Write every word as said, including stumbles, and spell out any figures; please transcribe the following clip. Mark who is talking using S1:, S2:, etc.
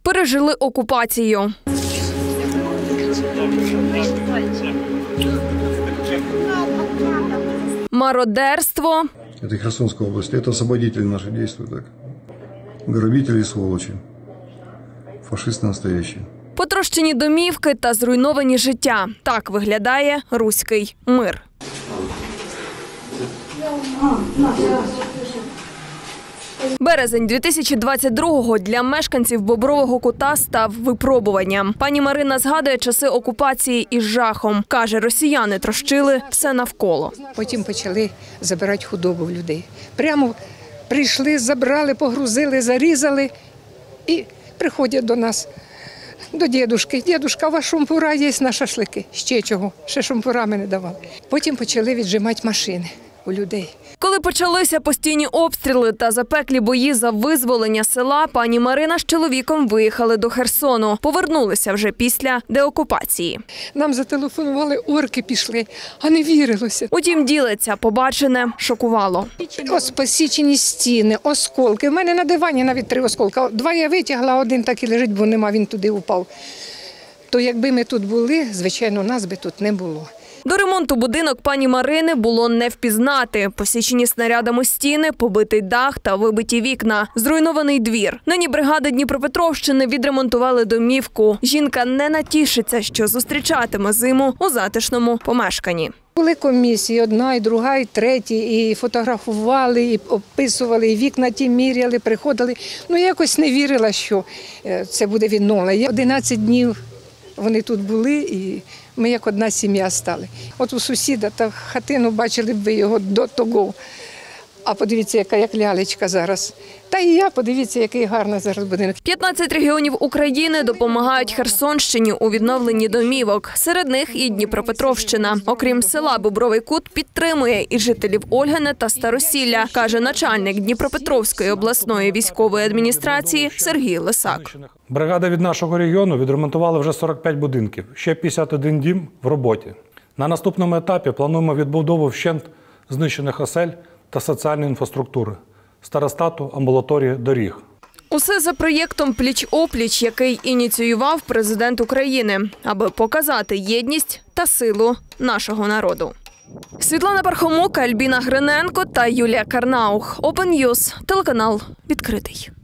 S1: пережили окупацію. Мародерство.
S2: Это Херсонская область. Это освободители наши действуют так. Грабители и сволочи. Фашисты настоящие.
S1: Потрощені домівки та зруйновані життя. Так виглядає руський мир. Березень дві тисячі двадцять другого для мешканців Бобрового Кута став випробуванням. Пані Марина згадує часи окупації із жахом. Каже, росіяни трощили все навколо.
S3: Потім почали забирати худобу в людей. Прямо прийшли, забрали, погрузили, зарізали і приходять до нас, до дідушки. Дідушка, у вас шумпура є на шашлики? Ще чого, ще шумпурами не давали. Потім почали віджимати машини у людей.
S1: Коли почалися постійні обстріли та запеклі бої за визволення села, пані Марина з чоловіком виїхали до Херсону. Повернулися вже після деокупації.
S3: Нам зателефонували, орки пішли, а не вірилося.
S1: Утім, ділиться, побачене шокувало.
S3: Ось посічені стіни, осколки. У мене на дивані навіть три осколка. Два я витягла, один так і лежить, бо нема, він туди упав. То якби ми тут були, звичайно, нас би тут не було.
S1: До ремонту будинок пані Марини було не впізнати. Посічені снарядами стіни, побитий дах та вибиті вікна. Зруйнований двір. Нині бригади Дніпропетровщини відремонтували домівку. Жінка не натішиться, що зустрічатиме зиму у затишному помешканні.
S3: Були комісії, одна, і друга, і третя, і фотографували, і описували, і вікна ті міряли, приходили. Ну, якось не вірила, що це буде відновлено. одинадцять днів вони тут були, і ми як одна сім'я стали. От у сусіда та хатину бачили б ви його до того. А подивіться, яка як лялечка зараз. Та і я, подивіться, який гарний зараз будинок.
S1: п'ятнадцять регіонів України допомагають Херсонщині у відновленні домівок. Серед них і Дніпропетровщина. Окрім села Бобровий Кут, підтримує і жителів Ольгине та Старосілля, каже начальник Дніпропетровської обласної військової адміністрації Сергій Лисак.
S4: Бригада від нашого регіону відремонтувала вже сорок п'ять будинків, ще п'ятдесят один дім в роботі. На наступному етапі плануємо відбудову вщент знищених осель та соціальної інфраструктури, старостату, амбулаторії, доріг.
S1: Усе за проєктом «Пліч-опліч», який ініціював президент України, аби показати єдність та силу нашого народу. Світлана Пархомук, Альбіна Гриненко та Юлія Карнаух. Open News, телеканал відкритий.